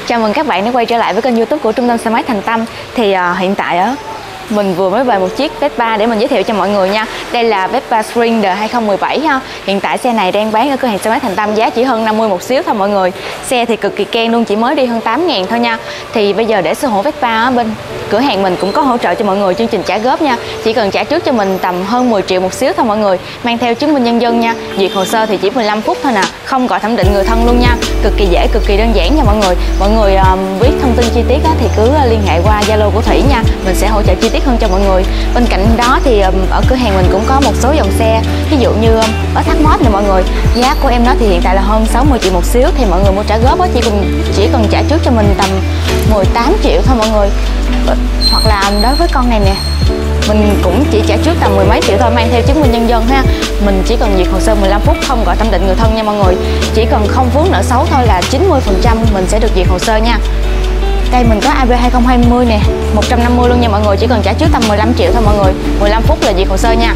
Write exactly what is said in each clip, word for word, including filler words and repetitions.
Chào mừng các bạn đã quay trở lại với kênh YouTube của Trung tâm xe máy Thành Tâm. Thì uh, hiện tại á mình vừa mới về một chiếc Vespa để mình giới thiệu cho mọi người nha. Đây là Vespa Sprinter hai không một bảy ha. Hiện tại xe này đang bán ở cửa hàng xe máy Thành Tâm giá chỉ hơn năm mươi một xíu thôi mọi người. Xe thì cực kỳ keng luôn, chỉ mới đi hơn tám ngàn thôi nha. Thì bây giờ để sở hữu Vespa á, bên cửa hàng mình cũng có hỗ trợ cho mọi người chương trình trả góp nha. Chỉ cần trả trước cho mình tầm hơn mười triệu một xíu thôi mọi người, mang theo chứng minh nhân dân nha. Duyệt hồ sơ thì chỉ mười lăm phút thôi nè, không gọi thẩm định người thân luôn nha. Cực kỳ dễ, cực kỳ đơn giản nha mọi người. Mọi người um, biết thông tin chi tiết á, thì cứ liên hệ qua Zalo của Thủy nha, mình sẽ hỗ trợ chi tiết hơn cho mọi người. Bên cạnh đó thì um, ở cửa hàng mình cũng có một số dòng xe, ví dụ như um, ở Thác Mót nè mọi người. Giá của em nó thì hiện tại là hơn sáu mươi triệu một xíu, thì mọi người mua trả góp á, chỉ cần chỉ cần trả trước cho mình tầm mười tám triệu thôi mọi người. Hoặc là đối với con này nè, mình cũng chỉ trả trước tầm mười mấy triệu thôi, mang theo chứng minh nhân dân ha. Mình chỉ cần duyệt hồ sơ mười lăm phút, không gọi thẩm định người thân nha mọi người. Chỉ cần không vướng nợ xấu thôi là chín mươi phần trăm mình sẽ được duyệt hồ sơ nha. Đây mình có a bê hai không hai không nè, một trăm năm mươi luôn nha mọi người, chỉ cần trả trước tầm mười lăm triệu thôi mọi người. mười lăm phút là duyệt hồ sơ nha.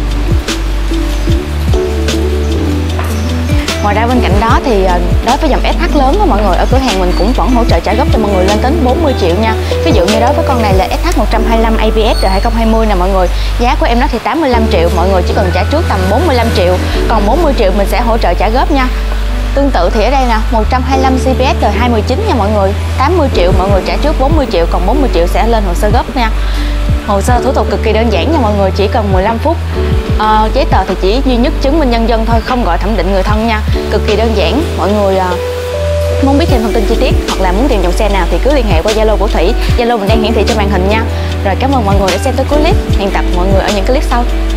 Ngoài ra bên cạnh đó thì đối với dòng ét hát lớn đó mọi người, ở cửa hàng mình cũng vẫn hỗ trợ trả góp cho mọi người lên đến bốn mươi triệu nha. Ví dụ như đối với con này là ét hát một trăm hai mươi lăm a bê ét hai không hai không nè mọi người. Giá của em nó thì tám mươi lăm triệu, mọi người chỉ cần trả trước tầm bốn mươi lăm triệu, còn bốn mươi triệu mình sẽ hỗ trợ trả góp nha. Tương tự thì ở đây nè, một trăm hai mươi lăm xê pê ét hai một chín nha mọi người, tám mươi triệu, mọi người trả trước bốn mươi triệu, còn bốn mươi triệu sẽ lên hồ sơ gấp nha. Hồ sơ thủ tục cực kỳ đơn giản nha mọi người, chỉ cần mười lăm phút. à, Giấy tờ thì chỉ duy nhất chứng minh nhân dân thôi, không gọi thẩm định người thân nha. Cực kỳ đơn giản. Mọi người à, muốn biết thêm thông tin chi tiết hoặc là muốn tìm dòng xe nào thì cứ liên hệ qua Zalo của Thủy. Zalo mình đang hiển thị trên màn hình nha. Rồi cảm ơn mọi người đã xem tới cuối clip. Hẹn gặp mọi người ở những clip sau.